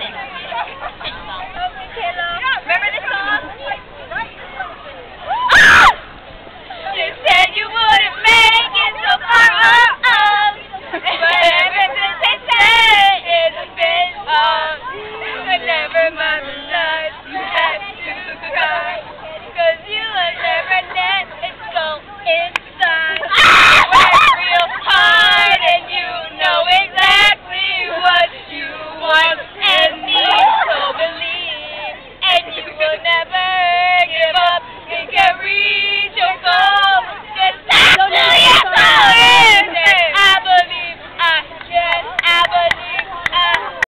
Remember this song? Ah! You said you wouldn't make it so far, but everything they say is a bit off. But never mind the lies you had to cry, 'cause you will never let it go in.